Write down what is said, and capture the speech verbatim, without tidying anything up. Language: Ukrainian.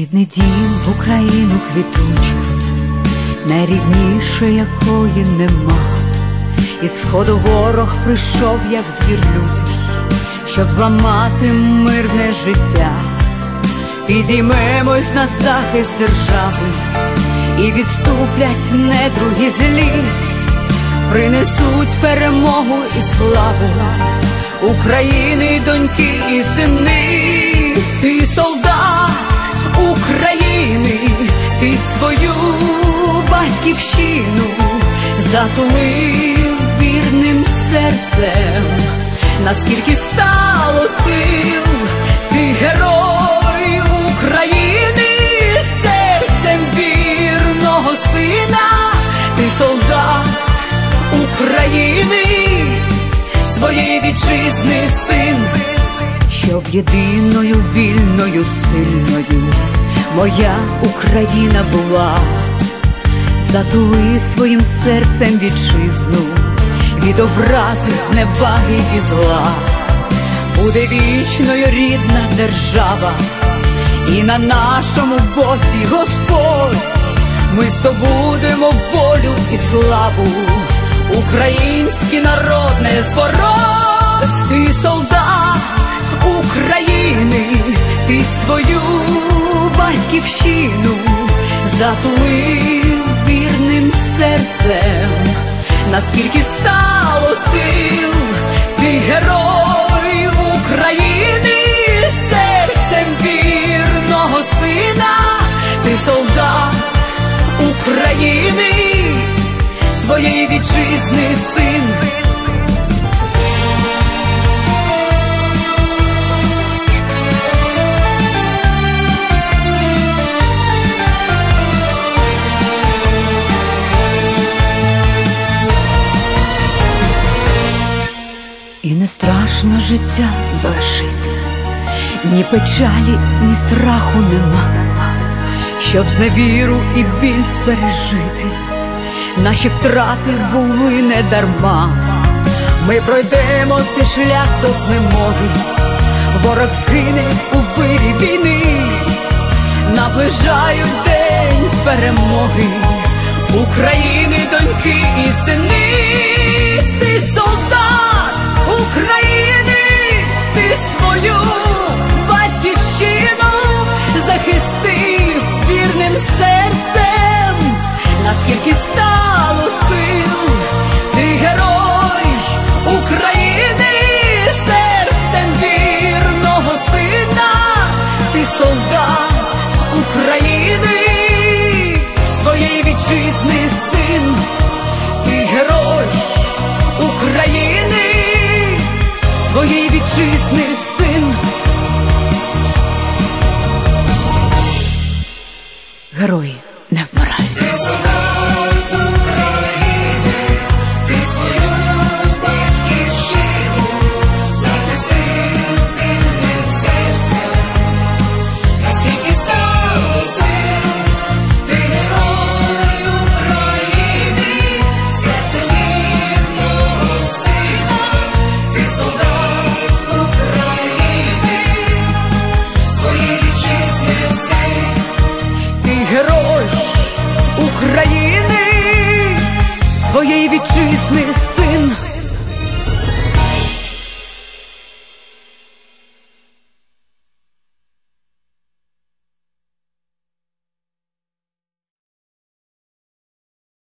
Рідний дім в Україну квітучу, найрідніше якої нема. Із сходу ворог прийшов, як звір лютий, щоб зламати мирне життя. Підіймемось на захист держави, і відступлять недруги злі, принесуть перемогу і славу України, доньки і сини. Ти солдат України, ти свою батьківщину затулив вірним серцем, наскільки стало сил. Ти герой України, серцем вірного сина. Ти солдат України, своєї вітчизни син, щоб єдиною, вільною, сильною моя Україна була. Затули своїм серцем вітчизну від образи, зневаги і зла. Буде вічною рідна держава, і на нашому боці Господь. Ми здобудемо волю і славу, український народ не збороть. Ти солдат України, ти свою батьківщину затулив вірним серцем, наскільки стало сил. Ти герой України, серцем вірного сина. Ти солдат України, своєї вітчизни син. І не страшно життя залишити, ні печалі, ні страху нема, щоб зневіру і біль пережити. Наші втрати були не дарма. Ми пройдемо цей шлях до знемоги, ворог згине у вирі війни. Наближають день перемоги України, доньки і сини. Ти солдат України, ти свою батьківщину захистив вірним серцем, наскільки стало сил. Ти герой України, серцем вірного сина. Ти солдат України, своєї вітчизни син. Ти герой України, своєї вітчизни син. Герої не вмирають. України, своєї вітчизни